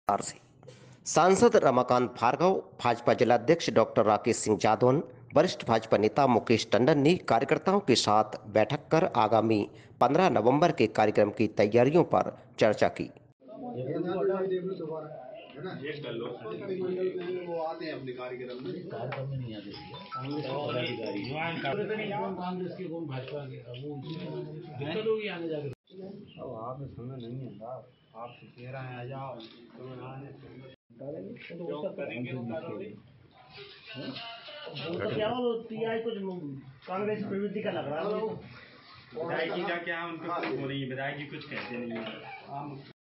विस्तार से सांसद रमाकांत भार्गव, भाजपा जिलाध्यक्ष डॉक्टर राकेश सिंह जादौन, वरिष्ठ भाजपा नेता मुकेश टंडन ने कार्यकर्ताओं के साथ बैठक कर आगामी 15 नवंबर के कार्यक्रम की तैयारियों पर चर्चा की। अब आप में समय नहीं है साहब, आप कह रहे हैं आ जाओ तो आने क्या वो टीआई कुछ कांग्रेस प्रवृत्ति का लग रहा है। विधायक जी का क्या उनके हो रही है, विधायक जी कुछ कहते नहीं है।